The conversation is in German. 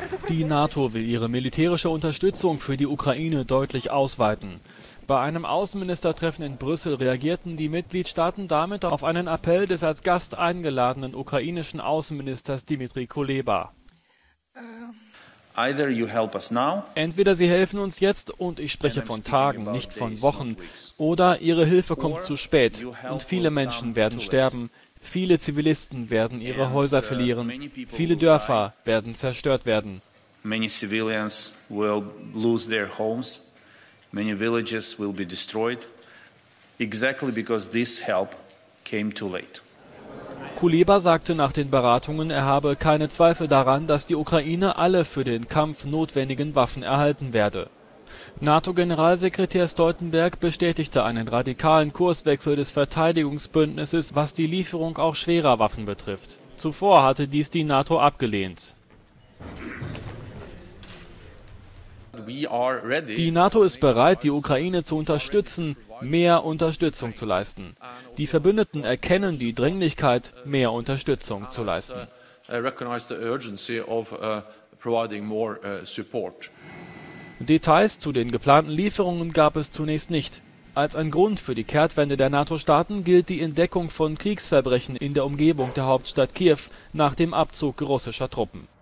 Die NATO will ihre militärische Unterstützung für die Ukraine deutlich ausweiten. Bei einem Außenministertreffen in Brüssel reagierten die Mitgliedstaaten damit auf einen Appell des als Gast eingeladenen ukrainischen Außenministers Dmytro Kuleba. Entweder Sie helfen uns jetzt, und ich spreche von Tagen, nicht von Wochen, oder Ihre Hilfe kommt zu spät und viele Menschen werden sterben, viele Zivilisten werden ihre Häuser verlieren, viele Dörfer werden zerstört werden. Many civilians will lose their homes, many villages will be destroyed, exactly because this help came too late. Kuleba sagte nach den Beratungen, er habe keine Zweifel daran, dass die Ukraine alle für den Kampf notwendigen Waffen erhalten werde. NATO-Generalsekretär Stoltenberg bestätigte einen radikalen Kurswechsel des Verteidigungsbündnisses, was die Lieferung auch schwerer Waffen betrifft. Zuvor hatte dies die NATO abgelehnt. Die NATO ist bereit, die Ukraine zu unterstützen, mehr Unterstützung zu leisten. Die Verbündeten erkennen die Dringlichkeit, mehr Unterstützung zu leisten. Details zu den geplanten Lieferungen gab es zunächst nicht. Als ein Grund für die Kehrtwende der NATO-Staaten gilt die Entdeckung von Kriegsverbrechen in der Umgebung der Hauptstadt Kiew nach dem Abzug russischer Truppen.